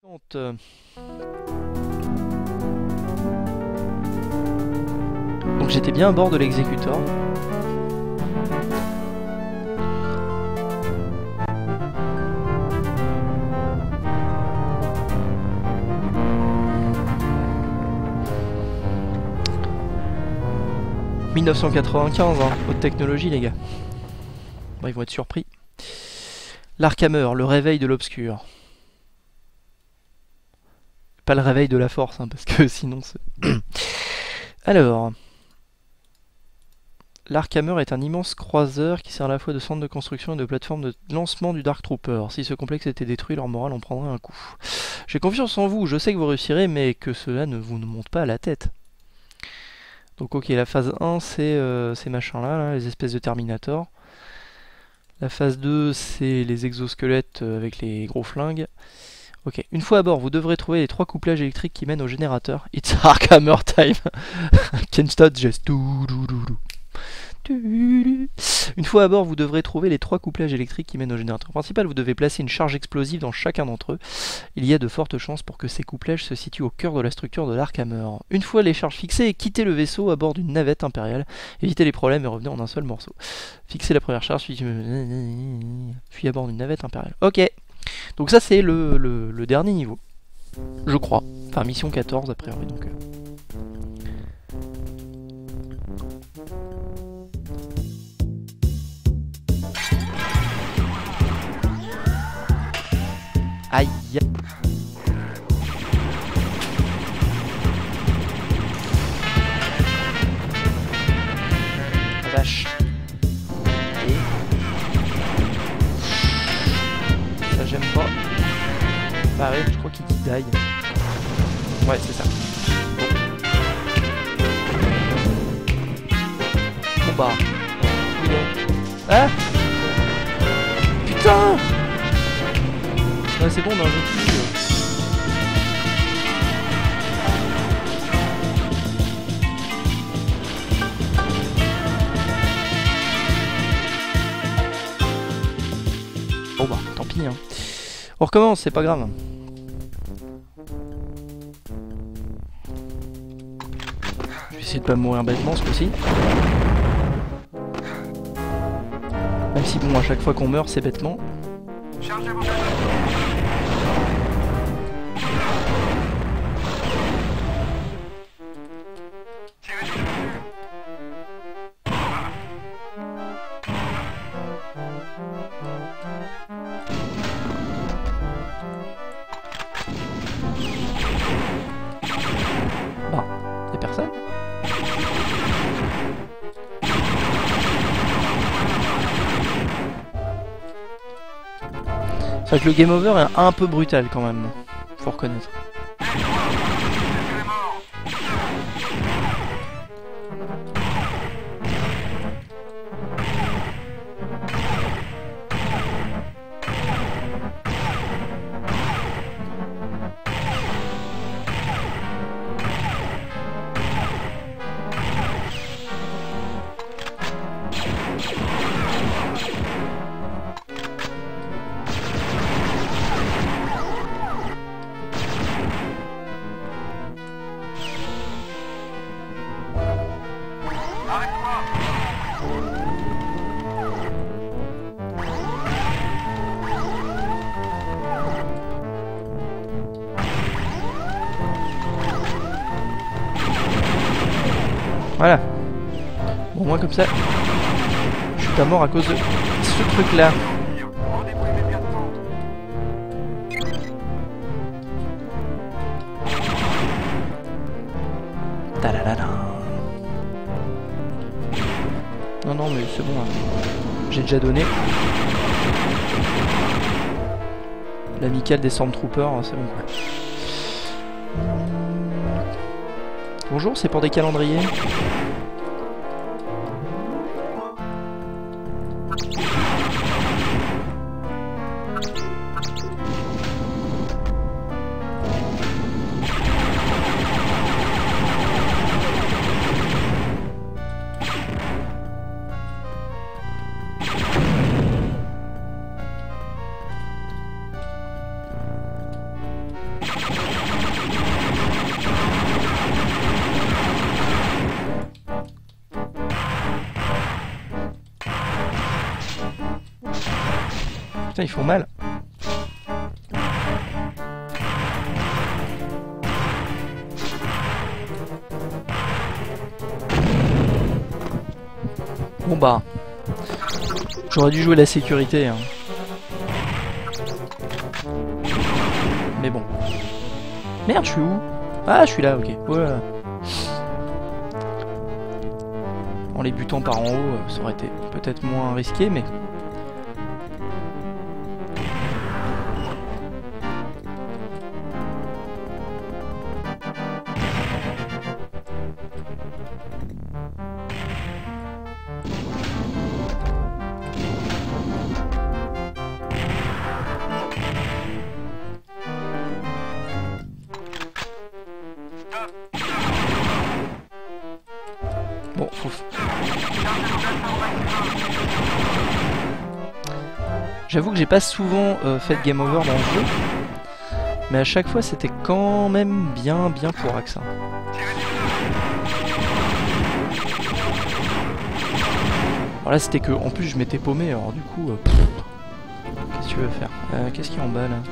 Donc j'étais bien à bord de l'exécuteur. « 1995, hein, haute technologie les gars. » Bon, ils vont être surpris. L'Arkhammer, le réveil de l'obscur. Pas le réveil de la force, hein, parce que sinon c'est... Alors... L'Arkhammer est un immense croiseur qui sert à la fois de centre de construction et de plateforme de lancement du Dark Trooper. Si ce complexe était détruit, leur morale en prendrait un coup. J'ai confiance en vous, je sais que vous réussirez, mais que cela ne vous monte pas à la tête. Donc ok, la phase 1, c'est ces machins-là, là, les espèces de Terminator. La phase 2, c'est les exosquelettes avec les gros flingues. Ok, une fois à bord, vous devrez trouver les 3 couplages électriques qui mènent au générateur. It's Arkhammer time. Can't stop just do. Une fois à bord, vous devrez trouver les 3 couplages électriques qui mènent au générateur principal. Vous devez placer une charge explosive dans chacun d'entre eux. Il y a de fortes chances pour que ces couplages se situent au cœur de la structure de l'Arkhammer. Une fois les charges fixées, quittez le vaisseau à bord d'une navette impériale. Évitez les problèmes et revenez en un seul morceau. Fixez la première charge, puis à bord d'une navette impériale. Ok, donc ça c'est le dernier niveau, je crois. Enfin, mission 14 a priori, donc... Aïe. La vache. Et... ça j'aime pas. Bah ouais, je crois qu'il dit die. Ouais, c'est ça. Bon bah. Ah. Putain. Ouais, c'est bon, on a un jeu de fille. Bon bah, tant pis hein. On recommence, c'est pas grave. Je vais essayer de pas mourir bêtement ce coup-ci. Même si bon, à chaque fois qu'on meurt, c'est bêtement. Bah, y'a personne. C'est vrai que le game over est un peu brutal quand même, faut reconnaître. Voilà. Bon, moi comme ça, je suis pas mort à cause de ce truc là. Non, non, mais c'est bon. Hein. J'ai déjà donné. L'amicale des Stormtroopers, hein, c'est bon. Bonjour, c'est pour des calendriers. Putain, ils font mal. Bon bah, j'aurais dû jouer la sécurité, hein. Mais bon. Merde, je suis où? Ah, je suis là, ok. Voilà. En les butant par en haut, ça aurait été peut-être moins risqué, mais... Bon, j'avoue que j'ai pas souvent fait de game over dans le jeu, mais à chaque fois c'était quand même bien pour Axa. Alors là c'était que, en plus je m'étais paumé, alors du coup, qu'est-ce que tu veux faire? Qu'est-ce qu'il y a en bas là?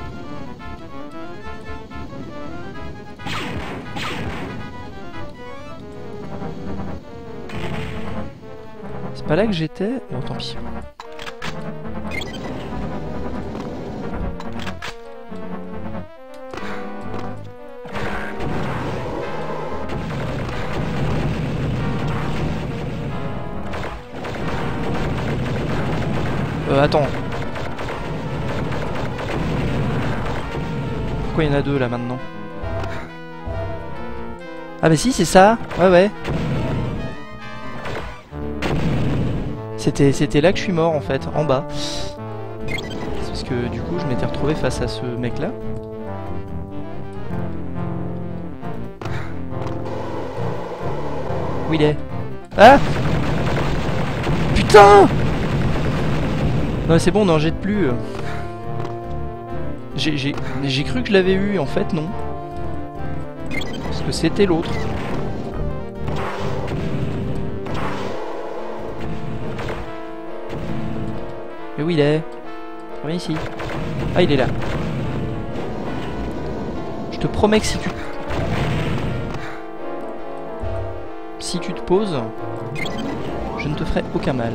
C'est pas là que j'étais? Bon, tant pis. Attends. Pourquoi il y en a deux là maintenant? Ah bah si, c'est ça. Ouais. C'était là que je suis mort en fait, en bas. Parce que du coup je m'étais retrouvé face à ce mec là. Où il est? Ah! Putain! Non c'est bon, n'en jette plus. J'ai cru que je l'avais eu, en fait non. Parce que c'était l'autre. Mais où il est? Viens ici. Ah, il est là. Je te promets que si tu te poses, je ne te ferai aucun mal.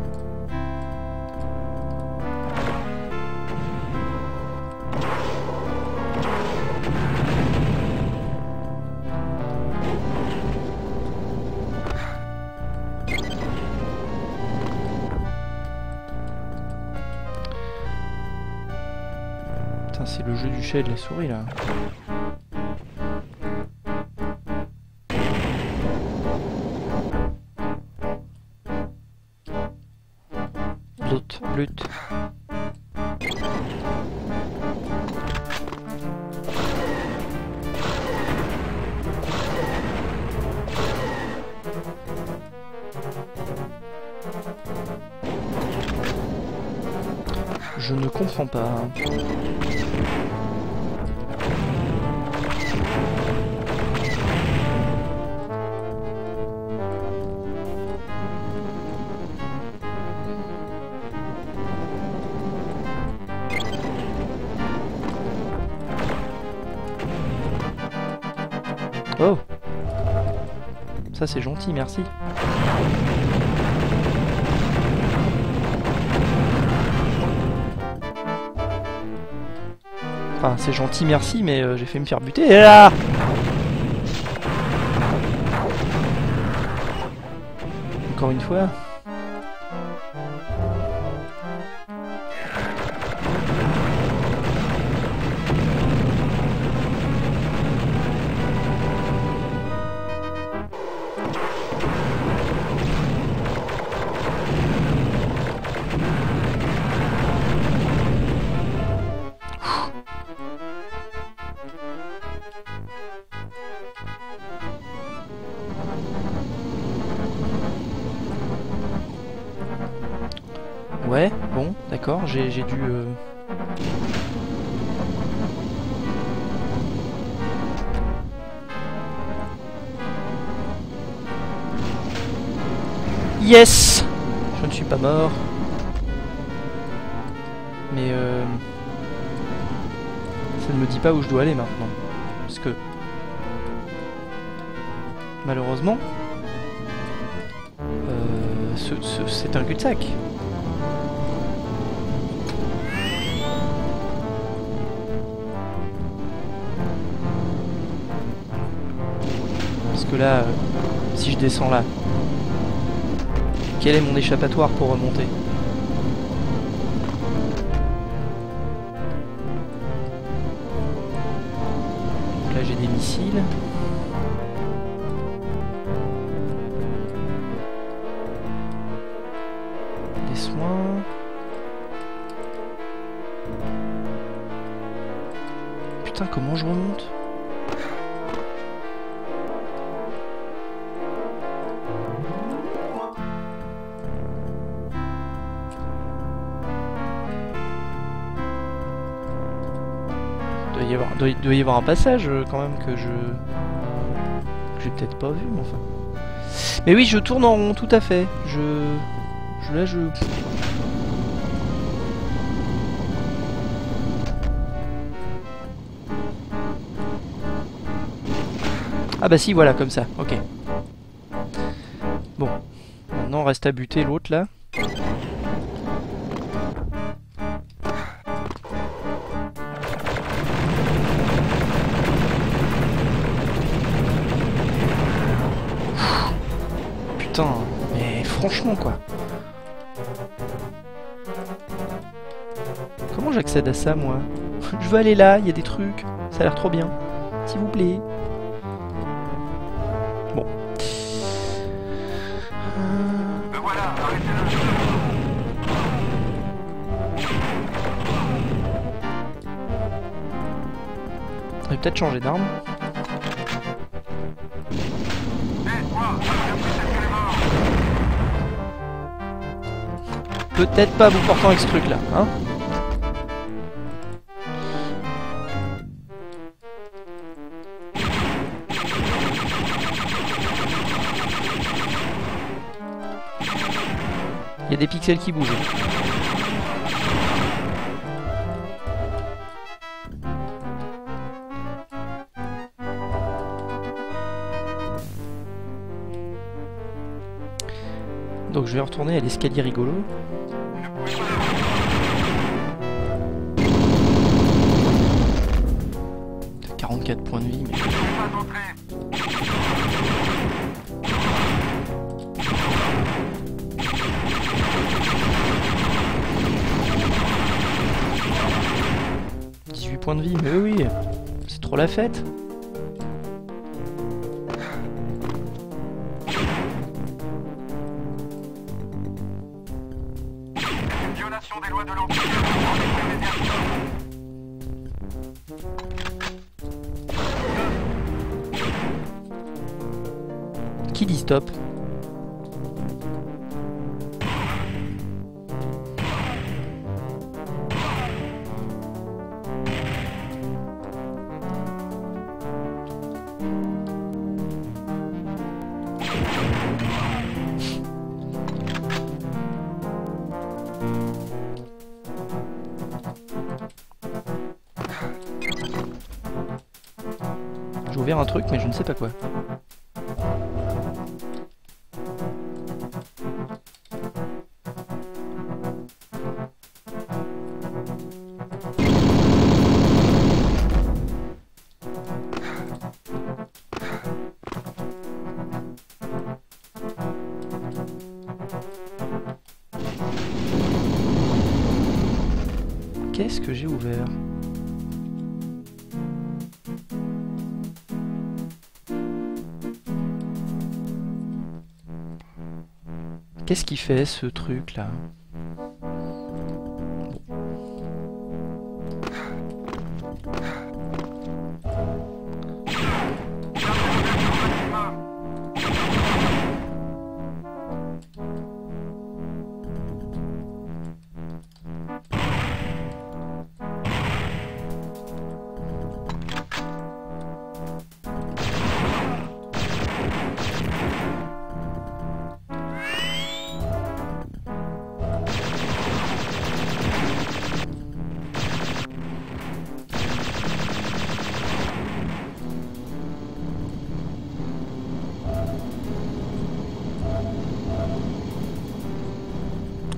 Putain, c'est le jeu du chat et de la souris là. Lutte. Je ne comprends pas. Oh! Ça c'est gentil, merci. Enfin, c'est gentil, merci, mais j'ai fait me faire buter. Et là! Encore une fois. Ouais, bon, d'accord, j'ai dû... Yes! Je ne suis pas mort. Mais ça ne me dit pas où je dois aller maintenant. Parce que malheureusement, c'est un cul-de-sac. Parce que là, si je descends là, quel est mon échappatoire pour remonter? Donc là j'ai des missiles. Des soins. Putain, comment je remonte? Il doit y avoir un passage quand même que j'ai peut-être pas vu, mais enfin. Mais oui, je tourne en rond, tout à fait. Là, je. Ah bah si, voilà, comme ça. Ok. Bon. Maintenant, reste à buter l'autre là. Putain, mais franchement quoi. Comment j'accède à ça moi? Je veux aller là, il y a des trucs. Ça a l'air trop bien. S'il vous plaît. Bon. Me voilà, arrêtez-le. On va peut-être changer d'arme. Peut-être pas vous portant avec ce truc là, hein. Il y a des pixels qui bougent. Donc je vais retourner à l'escalier rigolo. 44 points de vie, mais... points de vie, mais oui, c'est trop la fête. Une violation des lois de l'Empire. Qui dit stop? J'ai ouvert un truc mais je ne sais pas quoi. Qu'est-ce que j'ai ouvert? Qu'est-ce qui fait ce truc là?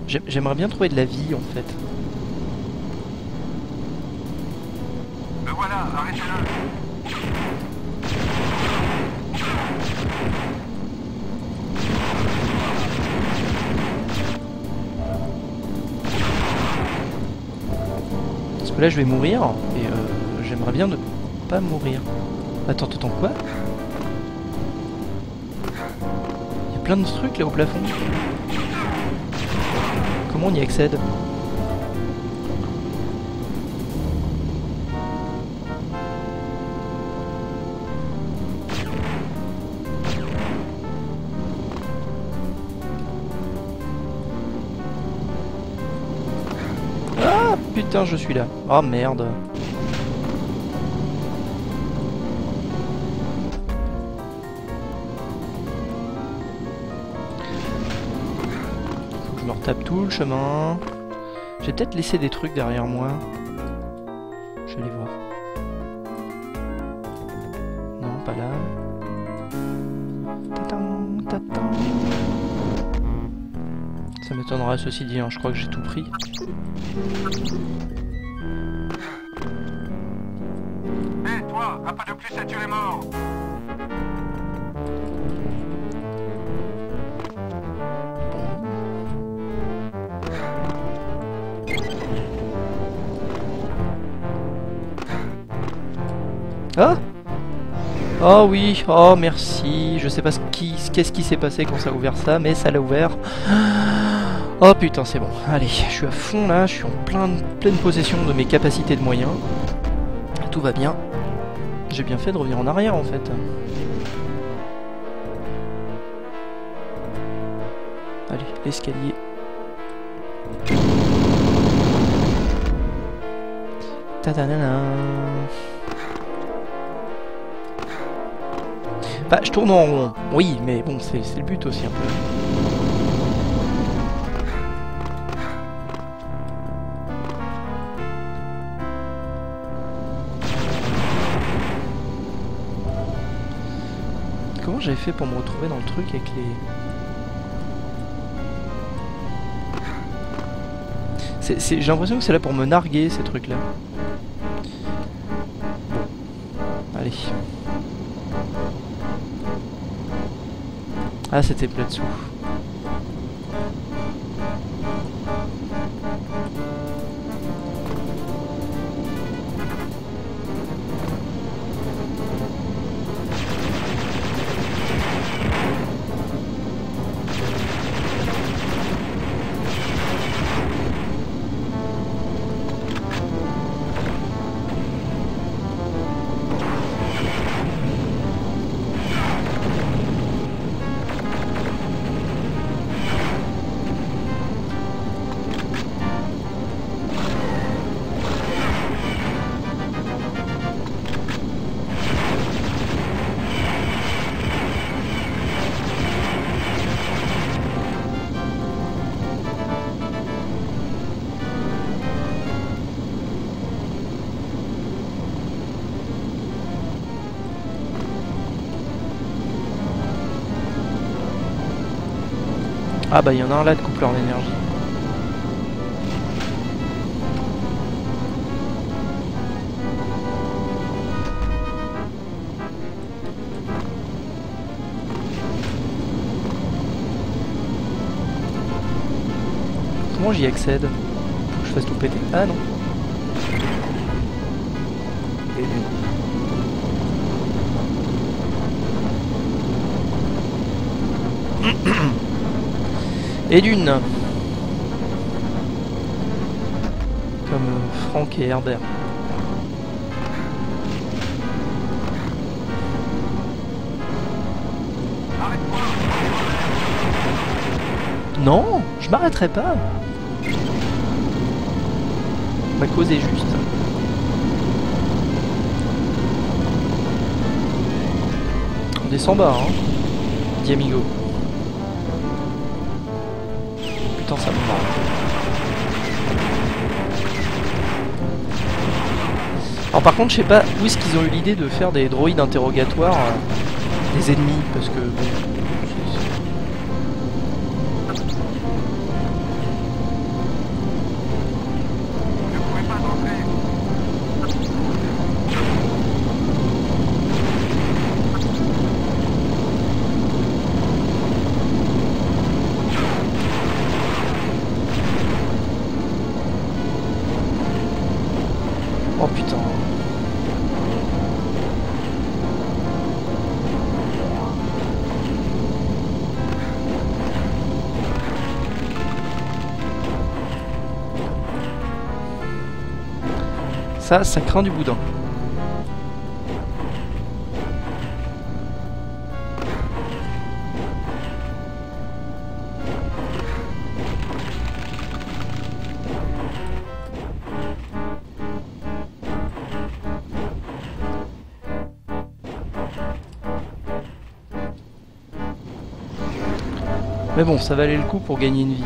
J'aimerais bien trouver de la vie en fait. Me voilà, arrêtez-le. Parce que là je vais mourir et j'aimerais bien ne pas mourir. Attends, quoi? Il y a plein de trucs là au plafond. Comment on y accède? Ah putain, je suis là. Oh merde. Faut que je me retape tout le chemin. J'ai peut-être laissé des trucs derrière moi. Je vais aller voir. Non, pas là. Tatam, tatam. Ça m'étonnerait ceci dit, hein. Je crois que j'ai tout pris. Hé, toi, un pas de plus et tu es mort. Ah! Oh oui, oh merci. Je sais pas qu'est-ce qui s'est passé quand ça a ouvert ça, mais ça l'a ouvert. Oh putain, c'est bon. Allez, je suis à fond là, je suis en pleine possession de mes capacités de moyens. Tout va bien. J'ai bien fait de revenir en arrière en fait. Allez, l'escalier. Tadanana. Bah, je tourne en rond. Oui, mais bon, c'est le but aussi un peu. Comment j'avais fait pour me retrouver dans le truc avec les... J'ai l'impression que c'est là pour me narguer ces trucs là. Bon. Allez. Ah, c'était là-dessous. Ah bah il y en a un là de coupleur d'énergie. Comment j'y accède? Faut que je fasse tout péter. Ah non. Et d'une. Comme Franck et Herbert. Non, je m'arrêterai pas. Ma cause est juste. On descend bas, hein. Diamigo. Putain, ça me marre. Alors par contre, je sais pas où est-ce qu'ils ont eu l'idée de faire des droïdes interrogatoires des ennemis, parce que bon... Oh putain. Ça craint du boudin. Mais bon, ça valait le coup pour gagner une vie.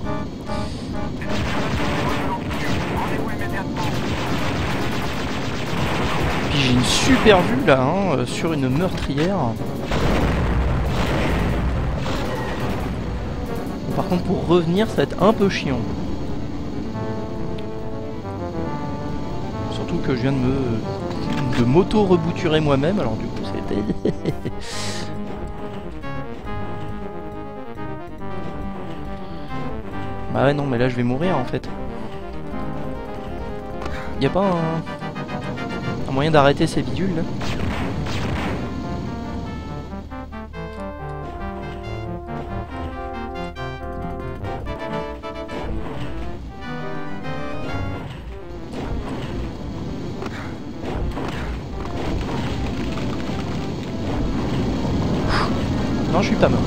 Puis j'ai une super vue là, hein, sur une meurtrière. Par contre, pour revenir, ça va être un peu chiant. Surtout que je viens de m'auto-rebouturer moi-même, alors du coup, c'était... Bah ouais, non, mais là, je vais mourir, en fait. Y a pas un moyen d'arrêter ces bidules, là? Non, je suis pas mort.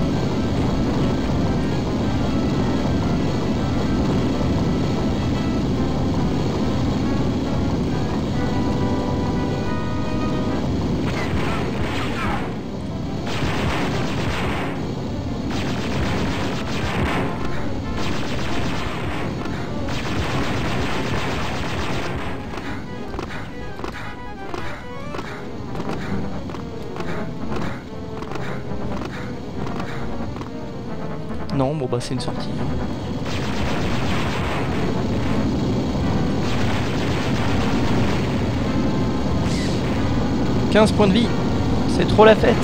Non, bon bah c'est une sortie. 15 points de vie, c'est trop la fête.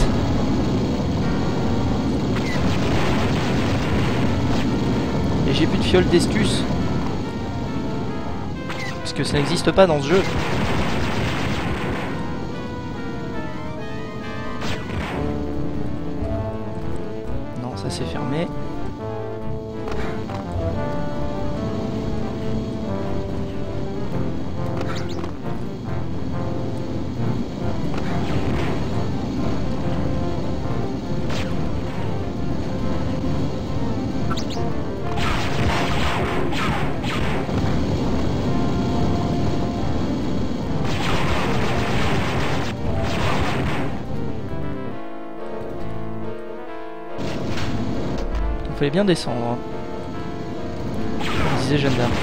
Et j'ai plus de fiole d'estus. Parce que ça n'existe pas dans ce jeu. Non, ça c'est fermé. Il fallait bien descendre, hein. Comme disait Jeanne d'Arc.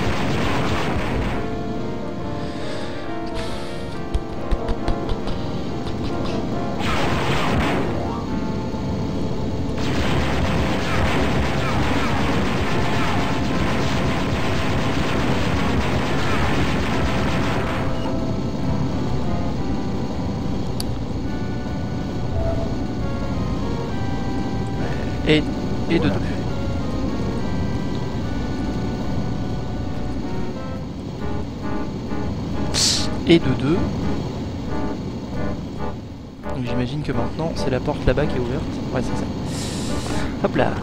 Et de deux. Et de deux. Donc j'imagine que maintenant c'est la porte là-bas qui est ouverte. Ouais, c'est ça. Hop là.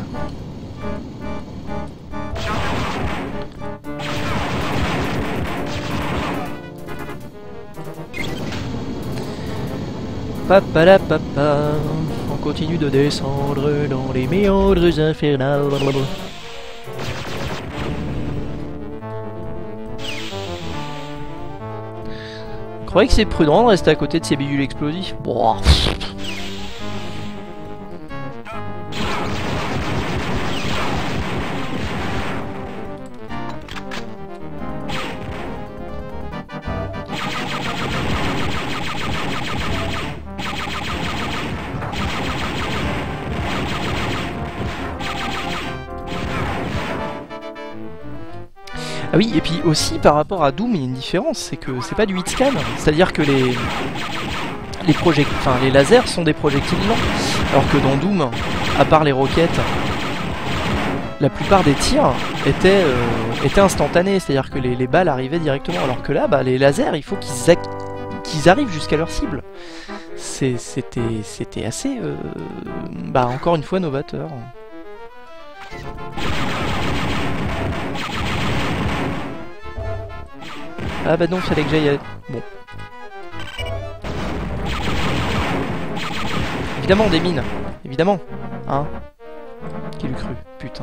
Papalapapa. On continue de descendre dans les méandres infernales. Vous croyez que c'est prudent de rester à côté de ces bidules explosifs? Bon. Ah oui, et puis aussi par rapport à Doom, il y a une différence, c'est que c'est pas du hitscan, c'est-à-dire que les lasers sont des projectiles lents, alors que dans Doom, à part les roquettes la plupart des tirs étaient instantanés, c'est-à-dire que les balles arrivaient directement, alors que là, bah, les lasers, il faut qu'ils arrivent jusqu'à leur cible. C'était assez, bah, encore une fois, novateur. Ah bah non, fallait que j'aille à... Bon. Évidemment, des mines. Évidemment. Hein. Qui l'eût cru. Putain.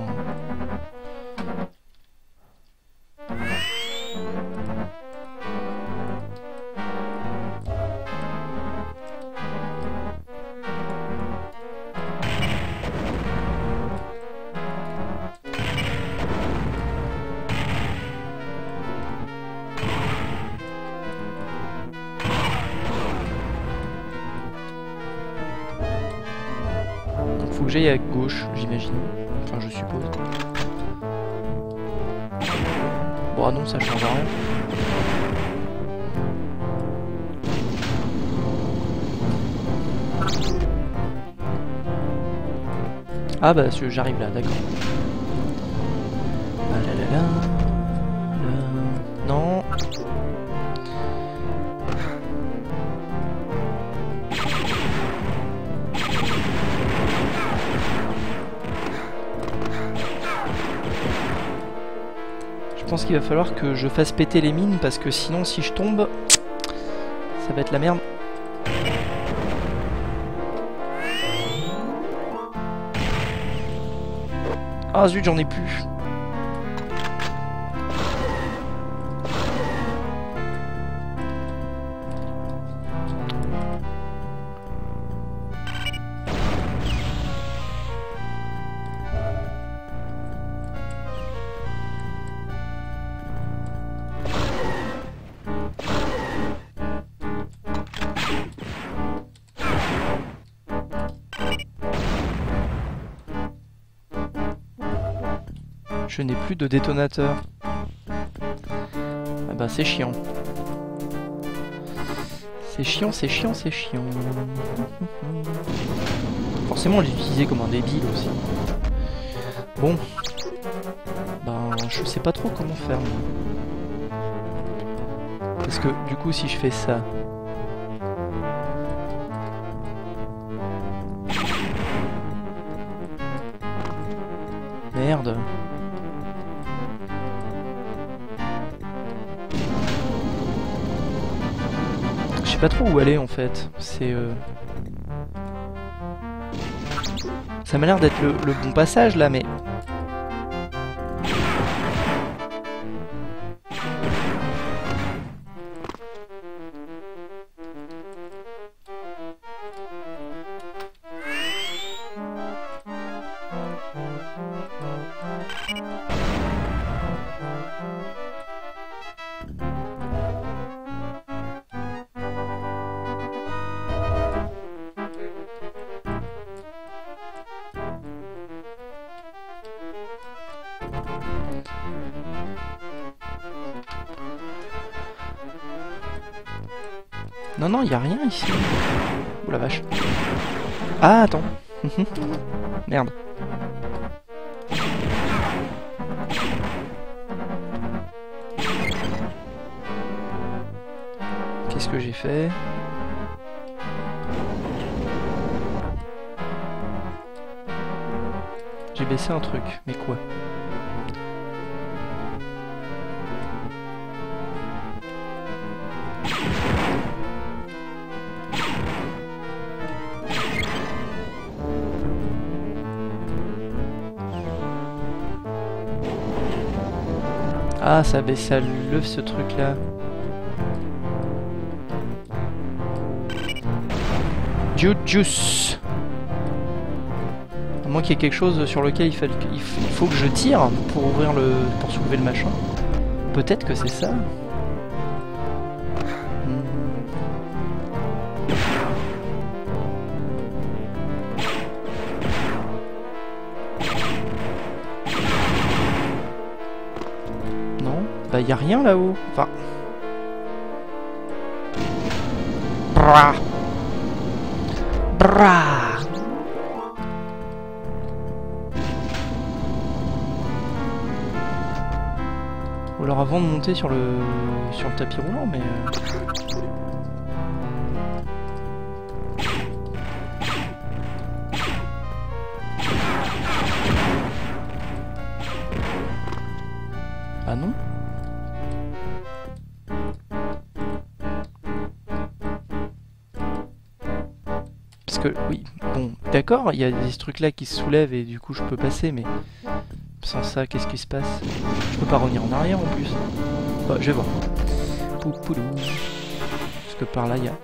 Faut que j'aille à gauche, j'imagine. Enfin, je suppose. Bon, ah non, ça change rien. Ah bah, j'arrive là, d'accord. Ah là là là. Non. Je pense qu'il va falloir que je fasse péter les mines parce que sinon si je tombe, ça va être la merde. Ah zut, j'en ai plus. Je n'ai plus de détonateur. Ah bah c'est chiant. C'est chiant, c'est chiant, c'est chiant. Forcément, je l'utilisais comme un débile aussi. Bon. Ben, je sais pas trop comment faire. Parce que, du coup, si je fais ça... Merde. Je sais pas trop où aller en fait. C'est ça m'a l'air d'être le bon passage là, mais non, non, y a rien ici. Oh la vache. Ah, attends. Merde. Qu'est-ce que j'ai fait? J'ai baissé un truc, mais quoi? Ah, ça baisse, ça lève ce truc là. Juice. À moins qu'il y ait quelque chose sur lequel il faut que je tire pour ouvrir pour soulever le machin. Peut-être que c'est ça. Bah y a rien là-haut. Enfin. Bra. Bra. Ou alors avant de monter sur le tapis roulant, mais... Ah non? Parce que, oui, bon, d'accord, il y a des trucs là qui se soulèvent et du coup je peux passer, mais... Sans ça, qu'est-ce qui se passe? Je peux pas revenir en arrière en plus. Bah, je vais voir. Poupoulou. Parce que par là, il y a...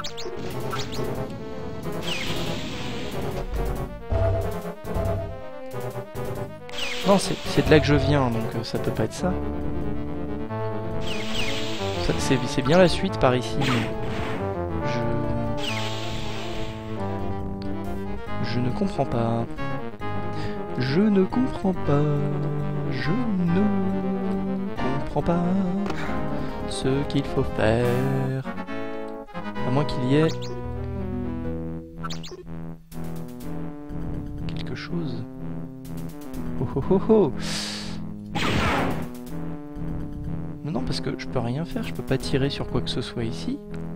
Non, c'est de là que je viens, donc ça peut pas être ça. C'est bien la suite par ici, mais... Je ne comprends pas. Je ne comprends pas. Je ne comprends pas ce qu'il faut faire. À moins qu'il y ait... quelque chose. Oh oh oh oh. Non, parce que je peux rien faire, je peux pas tirer sur quoi que ce soit ici.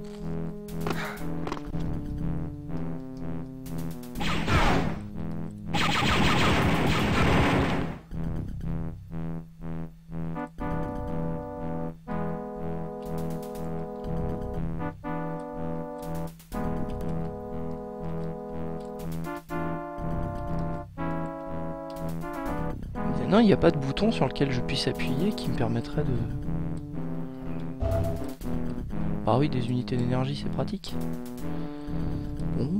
Non, il n'y a pas de bouton sur lequel je puisse appuyer qui me permettrait de... Ah oui, des unités d'énergie, c'est pratique. Bon.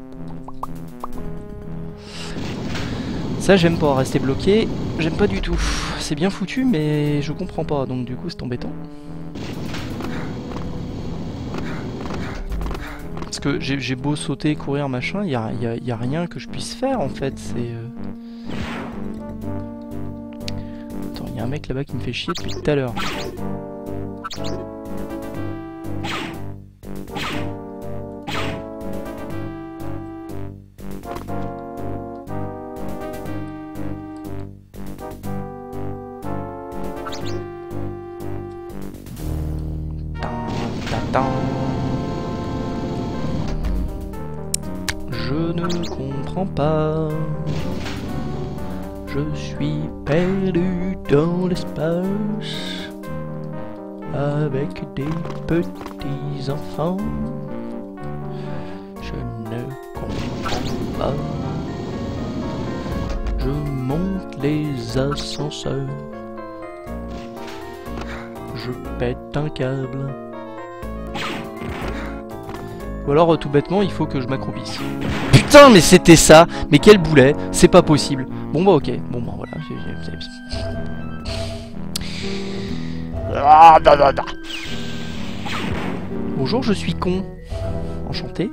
Ça, j'aime pas rester bloqué. J'aime pas du tout. C'est bien foutu, mais je comprends pas, donc du coup, c'est embêtant. Parce que j'ai beau sauter, courir, machin, y a rien que je puisse faire, en fait. C'est... Attends, il y a un mec là-bas qui me fait chier depuis tout à l'heure. Je ne comprends pas. Je suis perdu dans l'espace avec des petits enfants. Je ne comprends pas. Je monte les ascenseurs. Je pète un câble. Ou alors tout bêtement il faut que je m'accroupisse. Putain mais c'était ça. Mais quel boulet. C'est pas possible. Bon bah ok. Bon bah voilà. Bonjour, je suis con. Enchanté.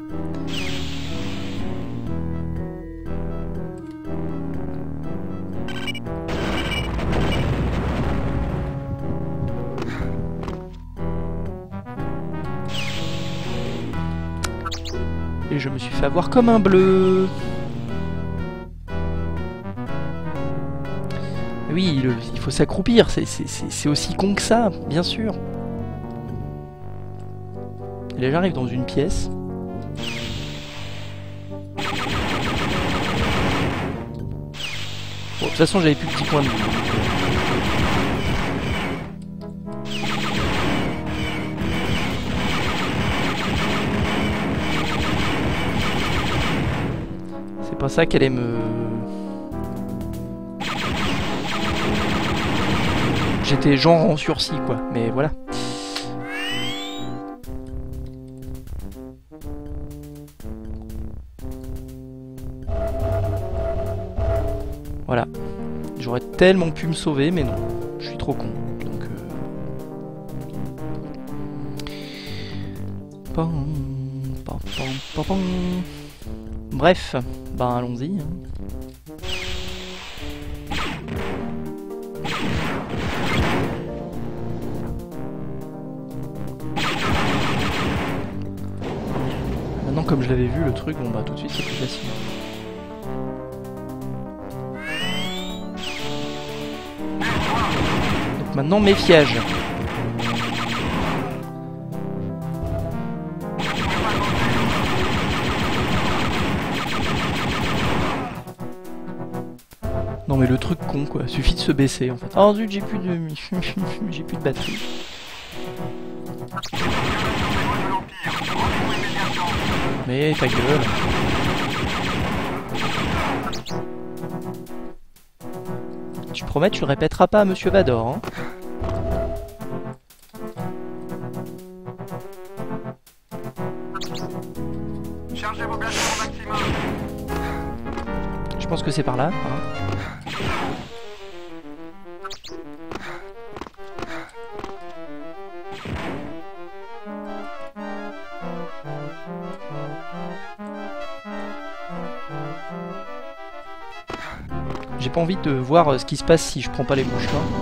Et je me suis fait avoir comme un bleu. Oui, il faut s'accroupir, c'est aussi con que ça, bien sûr. Et là j'arrive dans une pièce. Bon, de toute façon j'avais plus de petits points de vue. C'est pas ça qu'elle allait me... J'étais genre en sursis quoi, mais voilà. Voilà. J'aurais tellement pu me sauver, mais non. Je suis trop con. Donc... Pam, pam, pam, pam, pam. Bref, ben allons-y. Maintenant, comme je l'avais vu, le truc, bon bah tout de suite c'est plus facile. Maintenant, méfiage. Non mais le truc con quoi, suffit de se baisser en fait. Oh zut, j'ai plus de... j'ai plus de batterie. Mais ta gueule. Tu promets, tu le répéteras pas à Monsieur Vador, hein. Chargez vos blasts au maximum. Je pense que c'est par là, hein. J'ai pas envie de voir ce qui se passe si je prends pas les bouches là.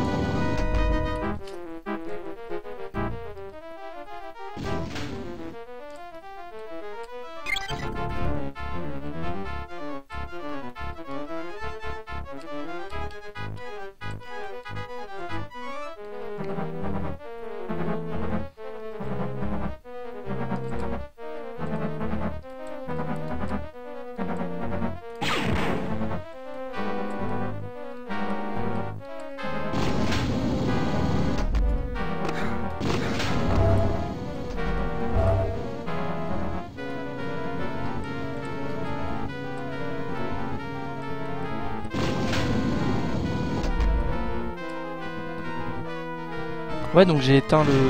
Ouais, donc j'ai éteint le...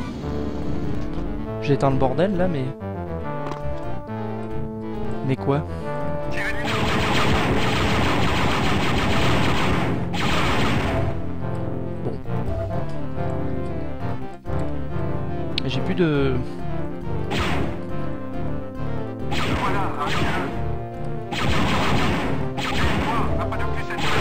J'ai éteint le bordel là, mais... Mais quoi? Bon. J'ai plus de... Voilà, arrêtez-le. Toi, un pas de plus cette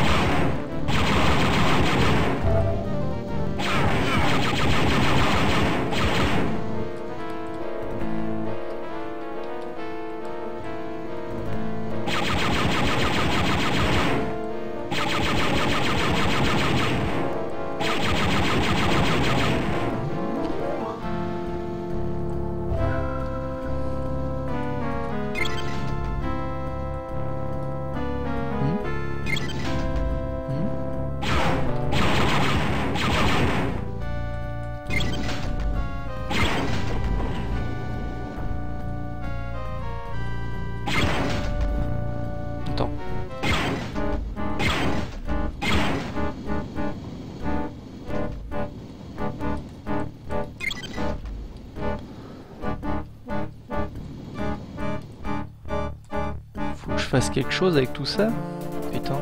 Attends. Faut que je fasse quelque chose avec tout ça. Putain.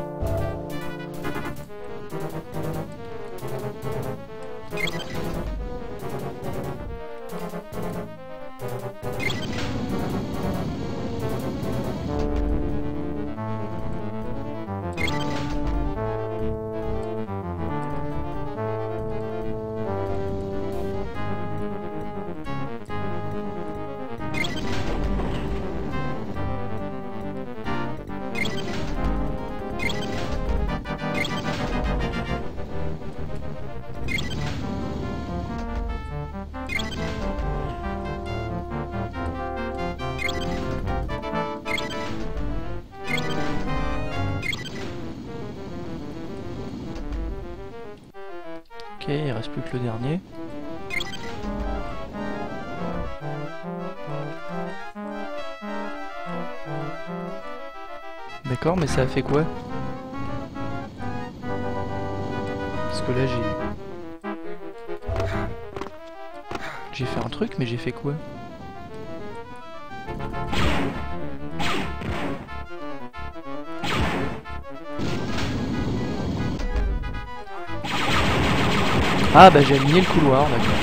Ok, il reste plus que le dernier. D'accord, mais ça a fait quoi? Parce que là j'ai fait un truc, mais j'ai fait quoi? Ah bah j'ai aligné le couloir, d'accord.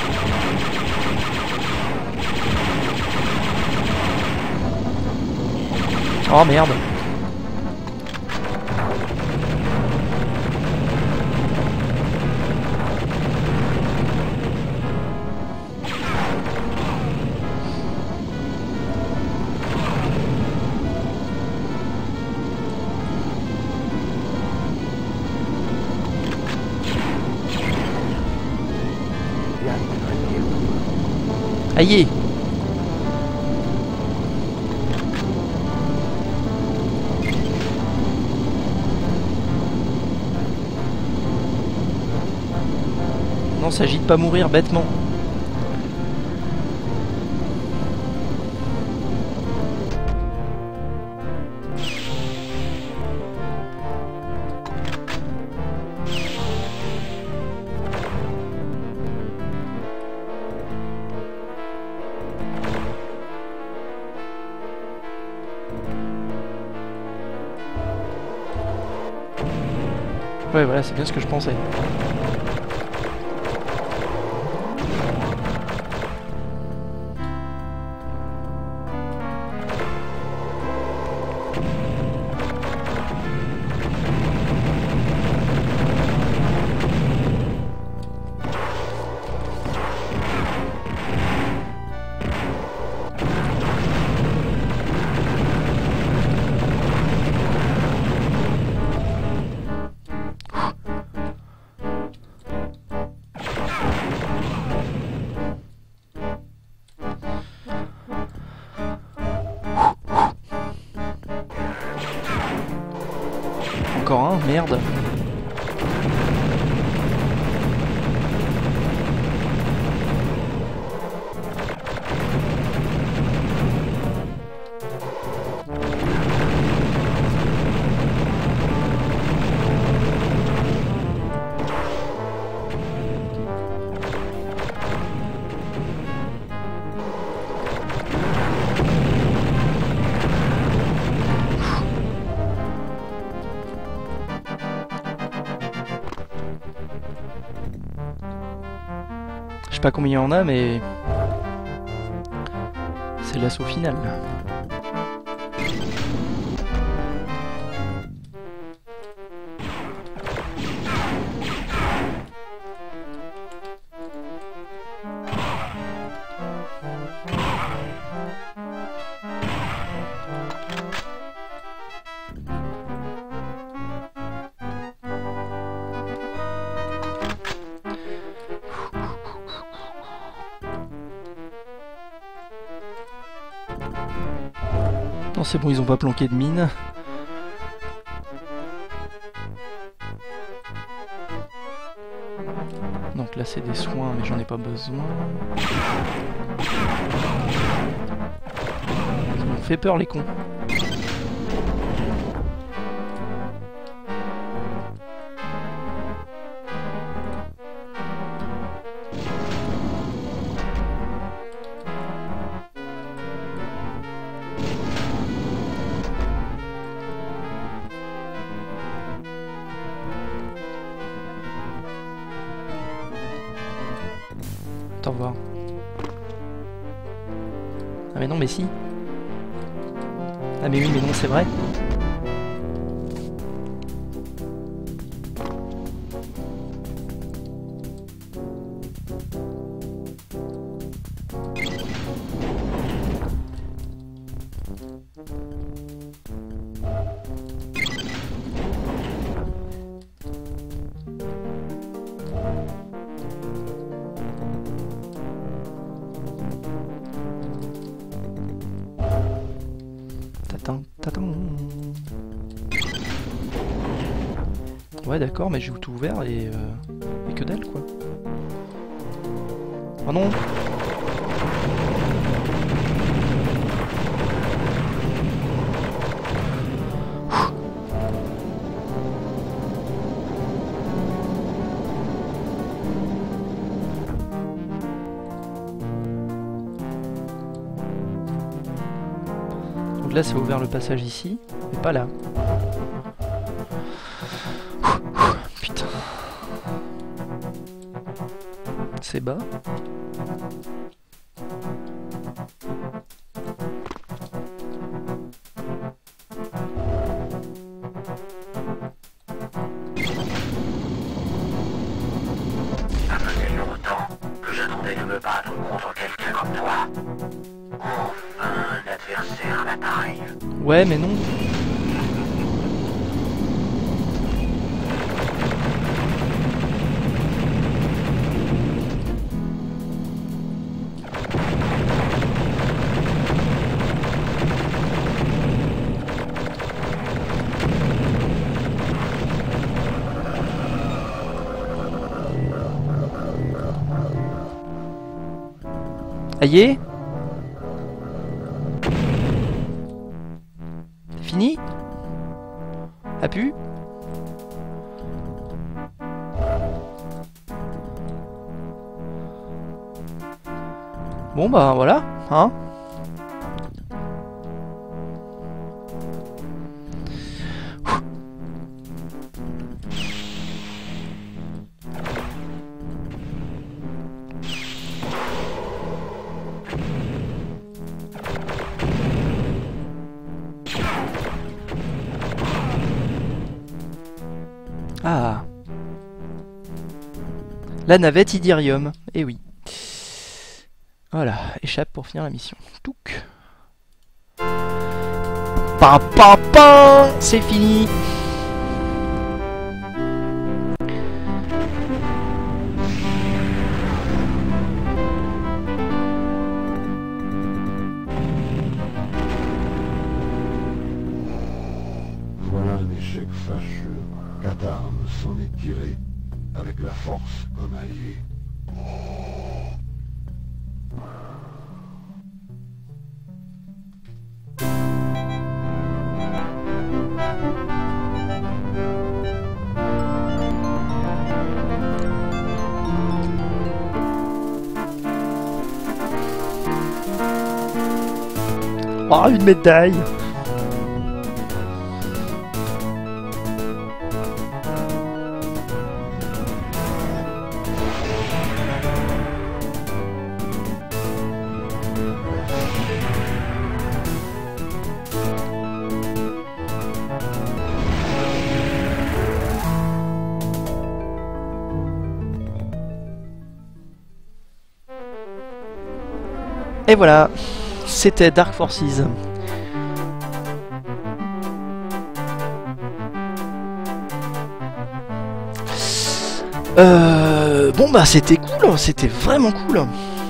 Oh merde. Aïe! Non, s'agit de pas mourir bêtement. Ouais, voilà, c'est bien ce que je pensais. Encore un, merde. Je sais pas combien il y en a, mais c'est l'assaut final. Non, c'est bon, ils ont pas planqué de mine. Donc là c'est des soins, mais j'en ai pas besoin. Ils m'ont fait peur les cons. Au revoir. Ah mais non, mais si. Ah mais oui, mais non, c'est vrai. Ouais d'accord, mais j'ai tout ouvert et que dalle quoi. Oh non. Donc là c'est ouvert le passage ici, mais pas là. Putain. C'est bas. Ça faisait longtemps que j'attendais de me battre contre quelqu'un comme toi. Enfin, un adversaire à la taille. Ouais, mais non. Aïe. C'est fini? A pu? Bon bah voilà, hein. Ah. La navette Idirium, eh oui. Voilà, échappe pour finir la mission. Touc. Pa pa pa, c'est fini. Voilà un échec fâcheux. Katarn s'en est tiré, avec la force comme allié. Oh, une médaille. Et voilà, c'était Dark Forces. Bon bah c'était cool, c'était vraiment cool.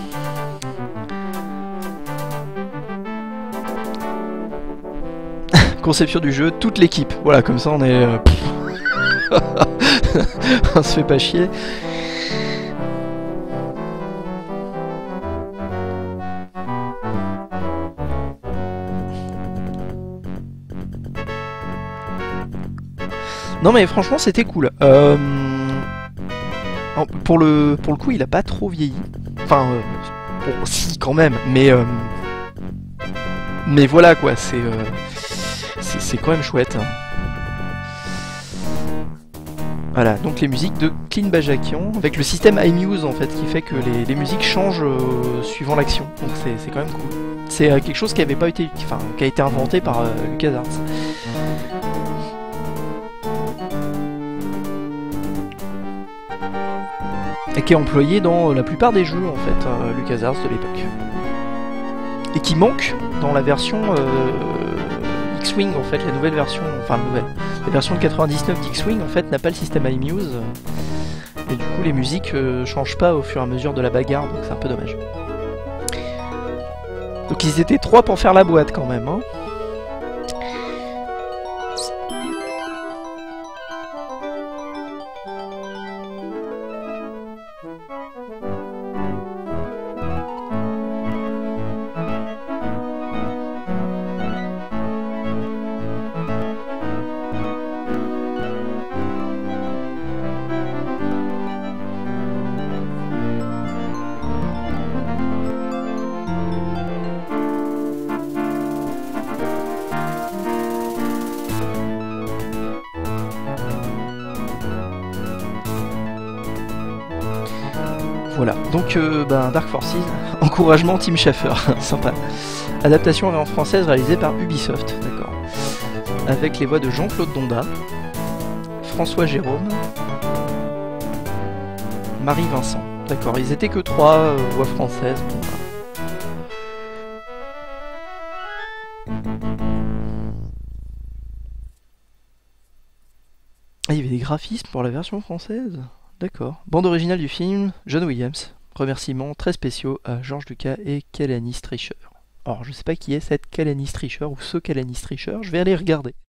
Conception du jeu, toute l'équipe. Voilà, comme ça on est... on se fait pas chier. Non mais franchement c'était cool. Pour le coup il a pas trop vieilli. Enfin bon, si quand même, mais voilà quoi, c'est quand même chouette. Voilà, donc les musiques de Clean Bajakian, avec le système iMuse en fait, qui fait que les musiques changent suivant l'action. Donc c'est quand même cool. C'est quelque chose qui avait pas été, enfin, qui a été inventé par LucasArts. Et qui est employé dans la plupart des jeux en fait LucasArts de l'époque. Et qui manque dans la version X-Wing en fait, la nouvelle version, enfin nouvelle. La version de 99 d'X-Wing en fait n'a pas le système iMuse. Et du coup les musiques changent pas au fur et à mesure de la bagarre, donc c'est un peu dommage. Donc ils étaient 3 pour faire la boîte quand même, hein. Voilà, donc Dark Forces, encouragement Tim Schafer, sympa. Adaptation en française réalisée par Ubisoft, d'accord. Avec les voix de Jean-Claude Donda, François Jérôme, Marie Vincent, d'accord. Ils étaient que 3 voix françaises. Bon, voilà. Ah, il y avait des graphismes pour la version française. D'accord. Bande originale du film, John Williams. Remerciements très spéciaux à George Lucas et Kalani Strisher. Alors je sais pas qui est cette Kalani Strisher ou ce Kalani Strisher, je vais aller regarder.